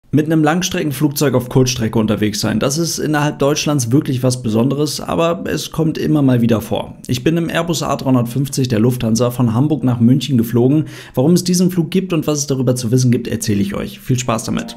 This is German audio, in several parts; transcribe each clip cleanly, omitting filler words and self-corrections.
Mit einem Langstreckenflugzeug auf Kurzstrecke unterwegs sein, das ist innerhalb Deutschlands wirklich was Besonderes, aber es kommt immer mal wieder vor. Ich bin im Airbus A350 der Lufthansa von Hamburg nach München geflogen. Warum es diesen Flug gibt und was es darüber zu wissen gibt, erzähle ich euch. Viel Spaß damit!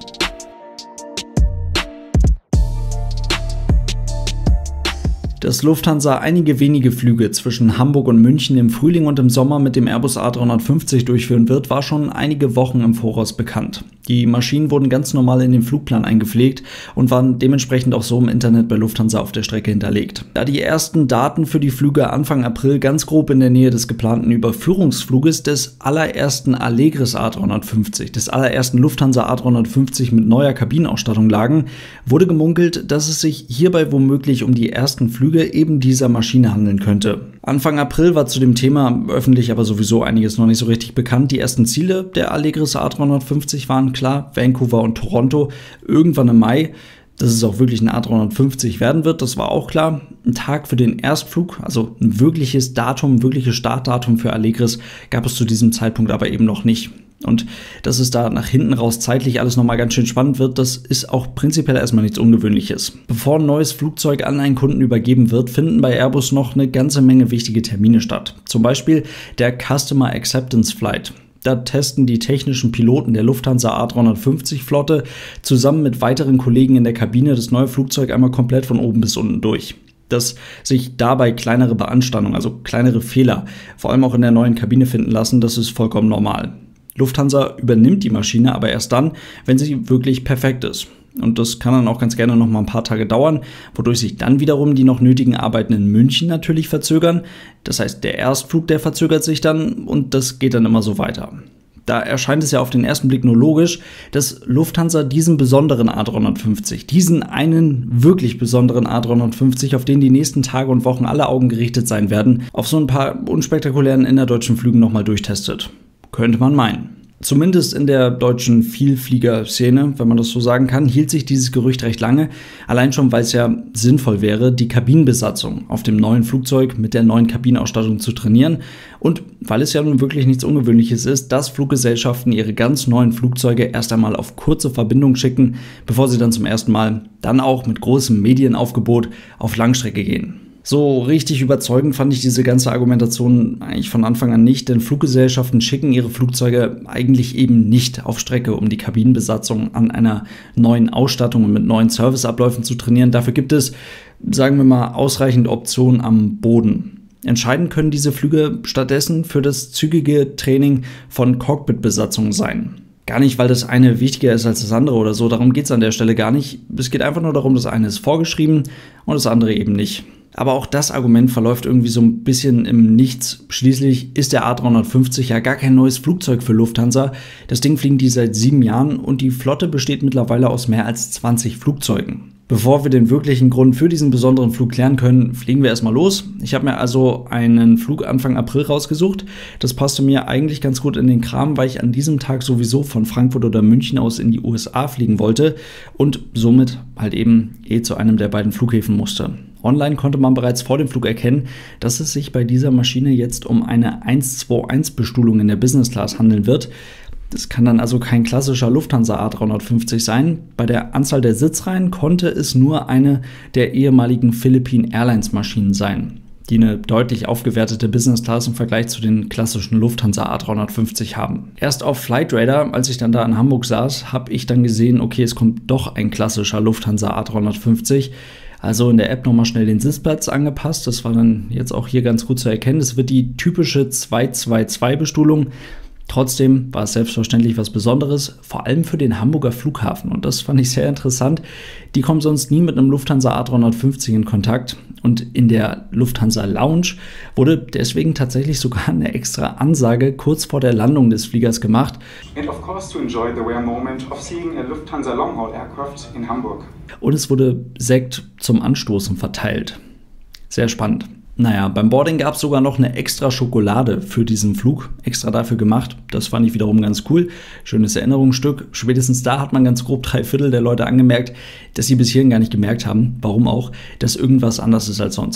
Dass Lufthansa einige wenige Flüge zwischen Hamburg und München im Frühling und im Sommer mit dem Airbus A350 durchführen wird, war schon einige Wochen im Voraus bekannt. Die Maschinen wurden ganz normal in den Flugplan eingepflegt und waren dementsprechend auch so im Internet bei Lufthansa auf der Strecke hinterlegt. Da die ersten Daten für die Flüge Anfang April ganz grob in der Nähe des geplanten Überführungsfluges des allerersten Allegris A350, des allerersten Lufthansa A350 mit neuer Kabinenausstattung lagen, wurde gemunkelt, dass es sich hierbei womöglich um die ersten Flüge eben dieser Maschine handeln könnte. Anfang April war zu dem Thema öffentlich aber sowieso einiges noch nicht so richtig bekannt. Die ersten Ziele der Allegris A350 waren klar, Vancouver und Toronto, irgendwann im Mai. Dass es auch wirklich ein A350 werden wird, das war auch klar. Ein Tag für den Erstflug, also ein wirkliches Datum, ein wirkliches Startdatum für Allegris gab es zu diesem Zeitpunkt aber eben noch nicht. Und dass es da nach hinten raus zeitlich alles nochmal ganz schön spannend wird, das ist auch prinzipiell erstmal nichts Ungewöhnliches. Bevor ein neues Flugzeug an einen Kunden übergeben wird, finden bei Airbus noch eine ganze Menge wichtige Termine statt. Zum Beispiel der Customer Acceptance Flight. Da testen die technischen Piloten der Lufthansa A350-Flotte zusammen mit weiteren Kollegen in der Kabine das neue Flugzeug einmal komplett von oben bis unten durch. Dass sich dabei kleinere Beanstandungen, also kleinere Fehler, vor allem auch in der neuen Kabine finden lassen, das ist vollkommen normal. Lufthansa übernimmt die Maschine aber erst dann, wenn sie wirklich perfekt ist. Und das kann dann auch ganz gerne noch mal ein paar Tage dauern, wodurch sich dann wiederum die noch nötigen Arbeiten in München natürlich verzögern. Das heißt, der Erstflug, der verzögert sich dann und das geht dann immer so weiter. Da erscheint es ja auf den ersten Blick nur logisch, dass Lufthansa diesen besonderen A350, diesen einen wirklich besonderen A350, auf den die nächsten Tage und Wochen alle Augen gerichtet sein werden, auf so ein paar unspektakulären innerdeutschen Flügen nochmal durchtestet. Könnte man meinen. Zumindest in der deutschen Vielflieger-Szene, wenn man das so sagen kann, hielt sich dieses Gerücht recht lange. Allein schon, weil es ja sinnvoll wäre, die Kabinenbesatzung auf dem neuen Flugzeug mit der neuen Kabinenausstattung zu trainieren. Und weil es ja nun wirklich nichts Ungewöhnliches ist, dass Fluggesellschaften ihre ganz neuen Flugzeuge erst einmal auf kurze Verbindung schicken, bevor sie dann zum ersten Mal, dann auch mit großem Medienaufgebot, auf Langstrecke gehen. So richtig überzeugend fand ich diese ganze Argumentation eigentlich von Anfang an nicht, denn Fluggesellschaften schicken ihre Flugzeuge eigentlich eben nicht auf Strecke, um die Kabinenbesatzung an einer neuen Ausstattung und mit neuen Serviceabläufen zu trainieren. Dafür gibt es, sagen wir mal, ausreichend Optionen am Boden. Entscheidend können diese Flüge stattdessen für das zügige Training von Cockpitbesatzungen sein. Gar nicht, weil das eine wichtiger ist als das andere oder so, darum geht es an der Stelle gar nicht. Es geht einfach nur darum, das eine ist vorgeschrieben und das andere eben nicht. Aber auch das Argument verläuft irgendwie so ein bisschen im Nichts. Schließlich ist der A350 ja gar kein neues Flugzeug für Lufthansa. Das Ding fliegen die seit 7 Jahren und die Flotte besteht mittlerweile aus mehr als 20 Flugzeugen. Bevor wir den wirklichen Grund für diesen besonderen Flug klären können, fliegen wir erstmal los. Ich habe mir also einen Flug Anfang April rausgesucht. Das passte mir eigentlich ganz gut in den Kram, weil ich an diesem Tag sowieso von Frankfurt oder München aus in die USA fliegen wollte und somit halt eben zu einem der beiden Flughäfen musste. Online konnte man bereits vor dem Flug erkennen, dass es sich bei dieser Maschine jetzt um eine 121-Bestuhlung in der Business Class handeln wird. Das kann dann also kein klassischer Lufthansa A350 sein. Bei der Anzahl der Sitzreihen konnte es nur eine der ehemaligen Philippine Airlines Maschinen sein, die eine deutlich aufgewertete Business Class im Vergleich zu den klassischen Lufthansa A350 haben. Erst auf Flightradar, als ich dann da in Hamburg saß, habe ich dann gesehen, okay, es kommt doch ein klassischer Lufthansa A350. Also in der App nochmal schnell den Sitzplatz angepasst. Das war dann jetzt auch hier ganz gut zu erkennen. Es wird die typische 222-Bestuhlung. Trotzdem war es selbstverständlich was Besonderes, vor allem für den Hamburger Flughafen. Und das fand ich sehr interessant. Die kommen sonst nie mit einem Lufthansa A350 in Kontakt. Und in der Lufthansa Lounge wurde deswegen tatsächlich sogar eine extra Ansage kurz vor der Landung des Fliegers gemacht. And of course to enjoy the rare moment of seeing a Lufthansa long-haul aircraft in Hamburg. Und es wurde Sekt zum Anstoßen verteilt. Sehr spannend. Naja, beim Boarding gab es sogar noch eine extra Schokolade für diesen Flug, extra dafür gemacht. Das fand ich wiederum ganz cool. Schönes Erinnerungsstück. Spätestens da hat man ganz grob 3/4 der Leute angemerkt, dass sie bis hierhin gar nicht gemerkt haben, warum auch, dass irgendwas anders ist als sonst.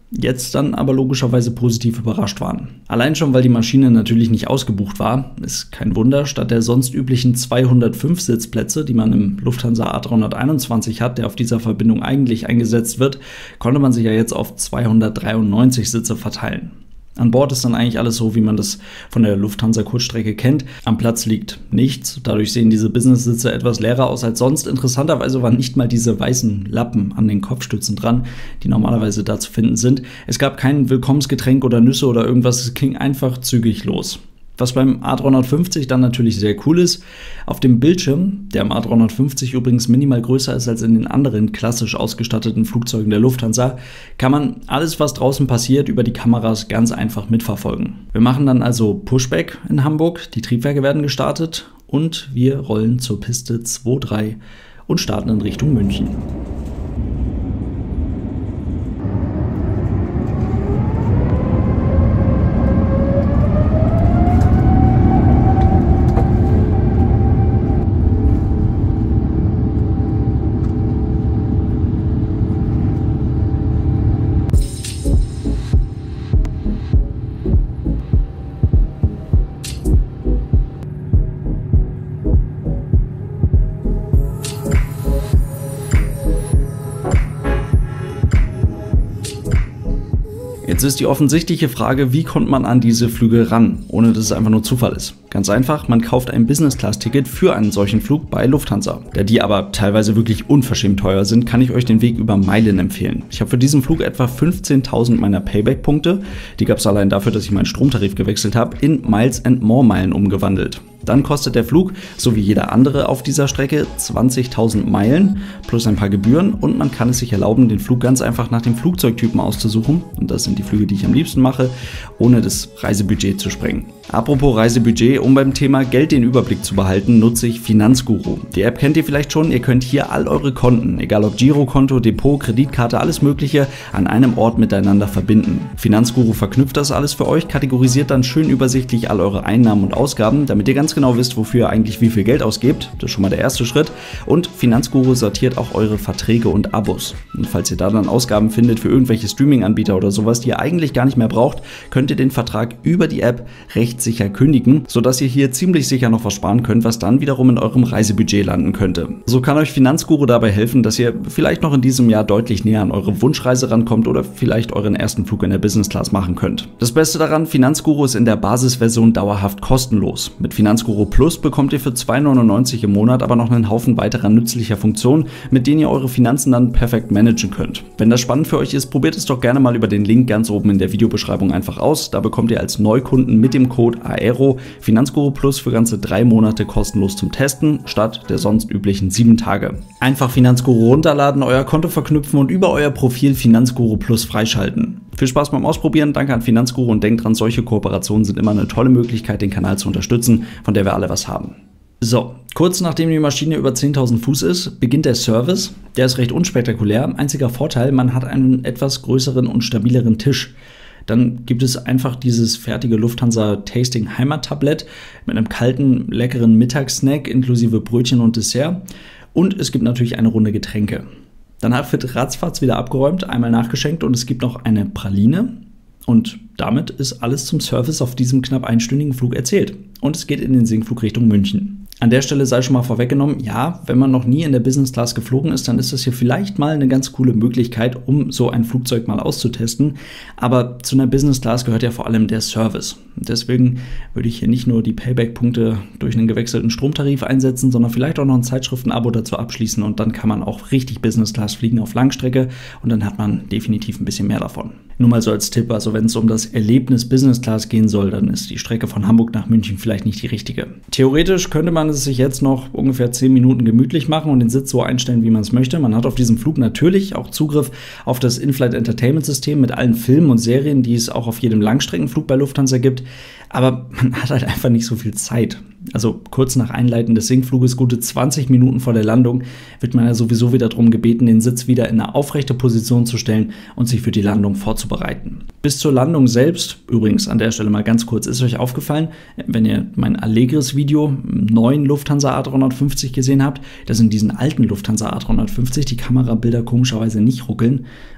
jetzt dann aber logischerweise positiv überrascht waren. Allein schon, weil die Maschine natürlich nicht ausgebucht war, ist kein Wunder, statt der sonst üblichen 205 Sitzplätze, die man im Lufthansa A321 hat, der auf dieser Verbindung eigentlich eingesetzt wird, konnte man sich ja jetzt auf 293 Sitze verteilen. An Bord ist dann eigentlich alles so, wie man das von der Lufthansa-Kurzstrecke kennt. Am Platz liegt nichts, dadurch sehen diese Business-Sitze etwas leerer aus als sonst. Interessanterweise waren nicht mal diese weißen Lappen an den Kopfstützen dran, die normalerweise da zu finden sind. Es gab kein Willkommensgetränk oder Nüsse oder irgendwas, es ging einfach zügig los. Was beim A350 dann natürlich sehr cool ist, auf dem Bildschirm, der am A350 übrigens minimal größer ist als in den anderen klassisch ausgestatteten Flugzeugen der Lufthansa, kann man alles, was draußen passiert, über die Kameras ganz einfach mitverfolgen. Wir machen dann also Pushback in Hamburg, die Triebwerke werden gestartet und wir rollen zur Piste 2-3 und starten in Richtung München. Jetzt ist die offensichtliche Frage, wie kommt man an diese Flüge ran, ohne dass es einfach nur Zufall ist? Ganz einfach, man kauft ein Business-Class-Ticket für einen solchen Flug bei Lufthansa. Da die aber teilweise wirklich unverschämt teuer sind, kann ich euch den Weg über Meilen empfehlen. Ich habe für diesen Flug etwa 15.000 meiner Payback-Punkte, die gab es allein dafür, dass ich meinen Stromtarif gewechselt habe, in Miles & More Meilen umgewandelt. Dann kostet der Flug, so wie jeder andere auf dieser Strecke, 20.000 Meilen plus ein paar Gebühren und man kann es sich erlauben, den Flug ganz einfach nach dem Flugzeugtypen auszusuchen. Und das sind die Flüge, die ich am liebsten mache, ohne das Reisebudget zu sprengen. Apropos Reisebudget, um beim Thema Geld den Überblick zu behalten, nutze ich Finanzguru. Die App kennt ihr vielleicht schon, ihr könnt hier all eure Konten, egal ob Girokonto, Depot, Kreditkarte, alles mögliche, an einem Ort miteinander verbinden. Finanzguru verknüpft das alles für euch, kategorisiert dann schön übersichtlich all eure Einnahmen und Ausgaben, damit ihr ganz genau wisst, wofür ihr eigentlich wie viel Geld ausgebt. Das ist schon mal der erste Schritt. Und Finanzguru sortiert auch eure Verträge und Abos. Und falls ihr da dann Ausgaben findet für irgendwelche Streaming-Anbieter oder sowas, die ihr eigentlich gar nicht mehr braucht, könnt ihr den Vertrag über die App rechtssicher kündigen, sodass ihr hier ziemlich sicher noch was sparen könnt, was dann wiederum in eurem Reisebudget landen könnte. So kann euch Finanzguru dabei helfen, dass ihr vielleicht noch in diesem Jahr deutlich näher an eure Wunschreise rankommt oder vielleicht euren ersten Flug in der Business Class machen könnt. Das Beste daran, Finanzguru ist in der Basisversion dauerhaft kostenlos. Mit Finanzguru Plus bekommt ihr für 2,99 € im Monat aber noch einen Haufen weiterer nützlicher Funktionen, mit denen ihr eure Finanzen dann perfekt managen könnt. Wenn das spannend für euch ist, probiert es doch gerne mal über den Link ganz oben in der Videobeschreibung einfach aus. Da bekommt ihr als Neukunden mit dem Code AERO Finanzguru Plus für ganze 3 Monate kostenlos zum Testen, statt der sonst üblichen 7 Tage. Einfach Finanzguru runterladen, euer Konto verknüpfen und über euer Profil Finanzguru Plus freischalten. Viel Spaß beim Ausprobieren, danke an Finanzguru und denkt dran, solche Kooperationen sind immer eine tolle Möglichkeit, den Kanal zu unterstützen, von der wir alle was haben. So, kurz nachdem die Maschine über 10.000 Fuß ist, beginnt der Service. Der ist recht unspektakulär. Einziger Vorteil, man hat einen etwas größeren und stabileren Tisch. Dann gibt es einfach dieses fertige Lufthansa Tasting Heimat-Tablett mit einem kalten, leckeren Mittagssnack inklusive Brötchen und Dessert. Und es gibt natürlich eine Runde Getränke. Danach wird ratzfatz wieder abgeräumt, einmal nachgeschenkt und es gibt noch eine Praline. Und damit ist alles zum Service auf diesem knapp einstündigen Flug erzählt. Und es geht in den Sinkflug Richtung München. An der Stelle sei schon mal vorweggenommen, ja, wenn man noch nie in der Business Class geflogen ist, dann ist das hier vielleicht mal eine ganz coole Möglichkeit, um so ein Flugzeug mal auszutesten. Aber zu einer Business Class gehört ja vor allem der Service. Und deswegen würde ich hier nicht nur die Payback-Punkte durch einen gewechselten Stromtarif einsetzen, sondern vielleicht auch noch ein Zeitschriften-Abo dazu abschließen und dann kann man auch richtig Business Class fliegen auf Langstrecke und dann hat man definitiv ein bisschen mehr davon. Nur mal so als Tipp, also wenn es um das Erlebnis Business Class gehen soll, dann ist die Strecke von Hamburg nach München vielleicht nicht die richtige. Theoretisch könnte man es sich jetzt noch ungefähr 10 Minuten gemütlich machen und den Sitz so einstellen, wie man es möchte. Man hat auf diesem Flug natürlich auch Zugriff auf das In-Flight Entertainment System mit allen Filmen und Serien, die es auch auf jedem Langstreckenflug bei Lufthansa gibt. Aber man hat halt einfach nicht so viel Zeit. Also kurz nach Einleiten des Sinkfluges, gute 20 Minuten vor der Landung, wird man ja sowieso wieder darum gebeten, den Sitz wieder in eine aufrechte Position zu stellen und sich für die Landung vorzubereiten. Bis zur Landung selbst, übrigens an der Stelle mal ganz kurz, ist euch aufgefallen, wenn ihr mein Allegris-Video im neuen Lufthansa A350 gesehen habt, dass in diesen alten Lufthansa A350 die Kamerabilder komischerweise nicht ruckeln.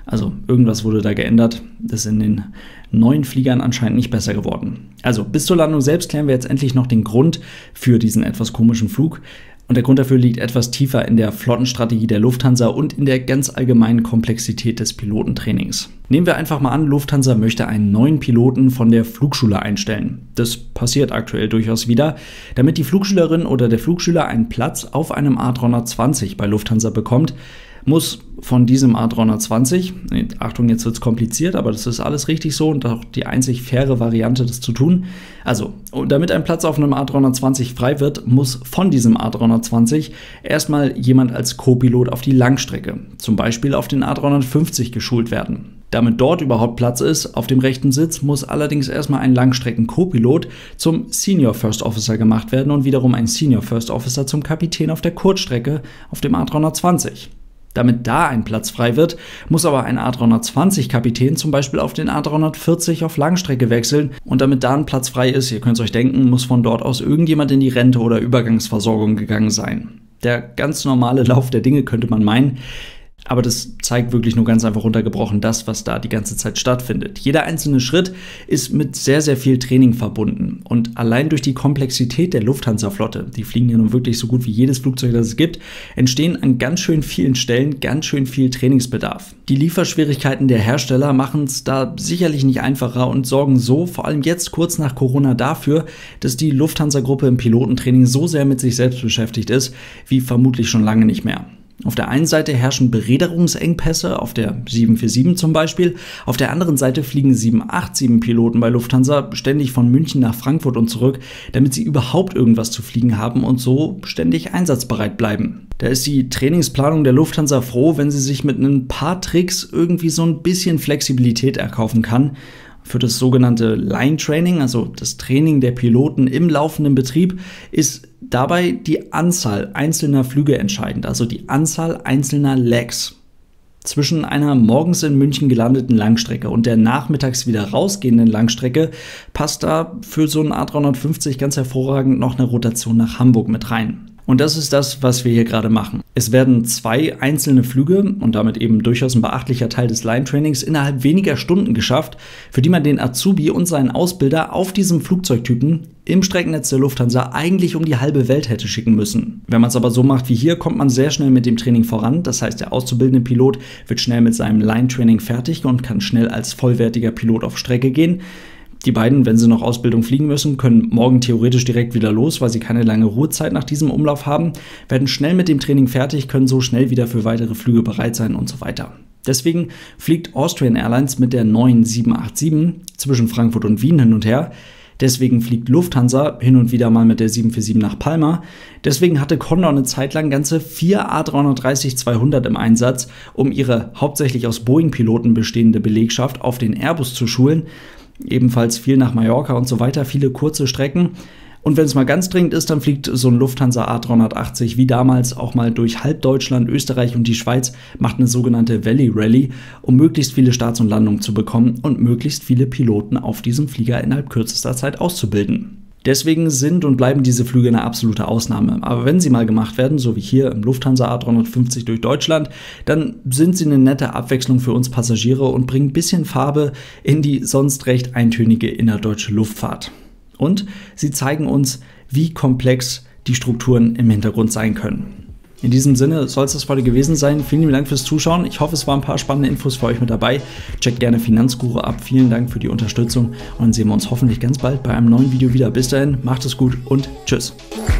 Also irgendwas wurde da geändert. Das ist in den neuen Fliegern anscheinend nicht besser geworden. Also bis zur Landung selbst klären wir jetzt endlich noch den Grund für diesen etwas komischen Flug. Und der Grund dafür liegt etwas tiefer in der Flottenstrategie der Lufthansa und in der ganz allgemeinen Komplexität des Pilotentrainings. Nehmen wir einfach mal an, Lufthansa möchte einen neuen Piloten von der Flugschule einstellen. Das passiert aktuell durchaus wieder. Damit die Flugschülerin oder der Flugschüler einen Platz auf einem A320 bei Lufthansa bekommt, muss von diesem A320, Achtung, jetzt wird es kompliziert, aber das ist alles richtig so und auch die einzig faire Variante, das zu tun. Also, damit ein Platz auf einem A320 frei wird, muss von diesem A320 erstmal jemand als Co-Pilot auf die Langstrecke, zum Beispiel auf den A350 geschult werden. Damit dort überhaupt Platz ist, auf dem rechten Sitz, muss allerdings erstmal ein Langstrecken-Co-Pilot zum Senior First Officer gemacht werden und wiederum ein Senior First Officer zum Kapitän auf der Kurzstrecke auf dem A320. Damit da ein Platz frei wird, muss aber ein A320-Kapitän zum Beispiel auf den A340 auf Langstrecke wechseln und damit da ein Platz frei ist, ihr könnt es euch denken, muss von dort aus irgendjemand in die Rente oder Übergangsversorgung gegangen sein. Der ganz normale Lauf der Dinge könnte man meinen, aber das zeigt wirklich nur ganz einfach runtergebrochen das, was da die ganze Zeit stattfindet. Jeder einzelne Schritt ist mit sehr, sehr viel Training verbunden. Und allein durch die Komplexität der Lufthansa-Flotte, die fliegen ja nun wirklich so gut wie jedes Flugzeug, das es gibt, entstehen an ganz schön vielen Stellen ganz schön viel Trainingsbedarf. Die Lieferschwierigkeiten der Hersteller machen es da sicherlich nicht einfacher und sorgen so, vor allem jetzt kurz nach Corona, dafür, dass die Lufthansa-Gruppe im Pilotentraining so sehr mit sich selbst beschäftigt ist, wie vermutlich schon lange nicht mehr. Auf der einen Seite herrschen Bereederungsengpässe, auf der 747 zum Beispiel. Auf der anderen Seite fliegen 787-Piloten bei Lufthansa ständig von München nach Frankfurt und zurück, damit sie überhaupt irgendwas zu fliegen haben und so ständig einsatzbereit bleiben. Da ist die Trainingsplanung der Lufthansa froh, wenn sie sich mit ein paar Tricks irgendwie so ein bisschen Flexibilität erkaufen kann. Für das sogenannte Line Training, also das Training der Piloten im laufenden Betrieb, ist dabei die Anzahl einzelner Flüge entscheidend, also die Anzahl einzelner Legs. Zwischen einer morgens in München gelandeten Langstrecke und der nachmittags wieder rausgehenden Langstrecke passt da für so einen A350 ganz hervorragend noch eine Rotation nach Hamburg mit rein. Und das ist das, was wir hier gerade machen. Es werden 2 einzelne Flüge und damit eben durchaus ein beachtlicher Teil des Line-Trainings innerhalb weniger Stunden geschafft, für die man den Azubi und seinen Ausbilder auf diesem Flugzeugtypen im Streckennetz der Lufthansa eigentlich um die halbe Welt hätte schicken müssen. Wenn man es aber so macht wie hier, kommt man sehr schnell mit dem Training voran. Das heißt, der auszubildende Pilot wird schnell mit seinem Line-Training fertig und kann schnell als vollwertiger Pilot auf Strecke gehen. Die beiden, wenn sie noch Ausbildung fliegen müssen, können morgen theoretisch direkt wieder los, weil sie keine lange Ruhezeit nach diesem Umlauf haben, werden schnell mit dem Training fertig, können so schnell wieder für weitere Flüge bereit sein und so weiter. Deswegen fliegt Austrian Airlines mit der neuen 787 zwischen Frankfurt und Wien hin und her. Deswegen fliegt Lufthansa hin und wieder mal mit der 747 nach Palma. Deswegen hatte Condor eine Zeit lang ganze 4 A330-200 im Einsatz, um ihre hauptsächlich aus Boeing-Piloten bestehende Belegschaft auf den Airbus zu schulen. Ebenfalls viel nach Mallorca und so weiter, viele kurze Strecken. Und wenn es mal ganz dringend ist, dann fliegt so ein Lufthansa A380 wie damals auch mal durch halb Deutschland, Österreich und die Schweiz, macht eine sogenannte Valley Rally, um möglichst viele Starts und Landungen zu bekommen und möglichst viele Piloten auf diesem Flieger innerhalb kürzester Zeit auszubilden. Deswegen sind und bleiben diese Flüge eine absolute Ausnahme. Aber wenn sie mal gemacht werden, so wie hier im Lufthansa A350 durch Deutschland, dann sind sie eine nette Abwechslung für uns Passagiere und bringen ein bisschen Farbe in die sonst recht eintönige innerdeutsche Luftfahrt. Und sie zeigen uns, wie komplex die Strukturen im Hintergrund sein können. In diesem Sinne soll es das heute gewesen sein. Vielen lieben Dank fürs Zuschauen. Ich hoffe, es waren ein paar spannende Infos für euch mit dabei. Checkt gerne Finanzguru ab. Vielen Dank für die Unterstützung und dann sehen wir uns hoffentlich ganz bald bei einem neuen Video wieder. Bis dahin, macht es gut und tschüss.